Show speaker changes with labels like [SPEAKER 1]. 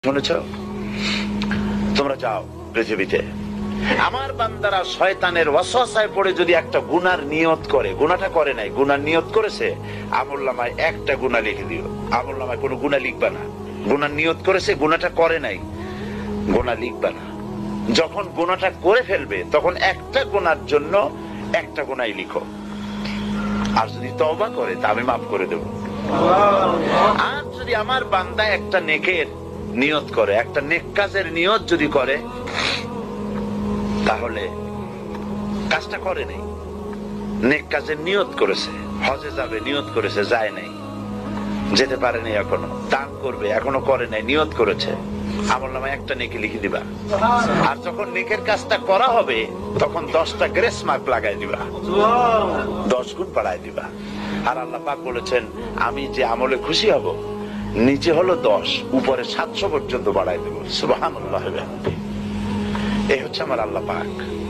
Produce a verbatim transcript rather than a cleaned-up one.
[SPEAKER 1] শুনেছ? তোমরা যাও পৃথিবীতে, আমার বান্দারা শয়তানের ওয়াসওয়াসায় পড়ে যদি একটা গুনার নিয়ত করে, গুনাহটা করে নাই, গুনার নিয়ত করেছে, আমলনামায় একটা গুনাহ লিখে দিও। আমলনামায় কোনো গুনাহ লিখবা না। গুনার নিয়ত করেছে, গুনাহটা করে নাই, গুনাহ লিখবা না। যখন গুনাহটা করে ফেলবে তখন একটা গুনার জন্য একটা গুনাহই লিখো। আর যদি তওবা করে তা আমি মাফ করে দেব। আর যদি আমার বান্দা একটা নেকের নিয়ত করে, একটা নেক কাজের নিয়ত যদি করে, তাহলে কাজটা করে নাই, নেক কাজের নিয়ত করেছে, হজে যাবে নিয়ত করেছে, যায় নাই, যেতে পারে নাই, এখনো দান করবে এখনো করে নাই, নিয়ত করেছে, আমলনামায় একটা নেকি লিখে দিবা। আর যখন নেকের কাজটা করা হবে তখন দশটা গ্রেস মার্ক লাগাই দিবা, দশ গুণ বাড়ায় দিবা। আর আল্লাহ পাক বলেছেন, আমি যে আমলে খুশি হব, নিচে হলো দশ, উপরে সাতশো পর্যন্ত বাড়ায় দেবো। সুবহানাল্লাহ। এই হচ্ছে আমার আল্লাহ পাক।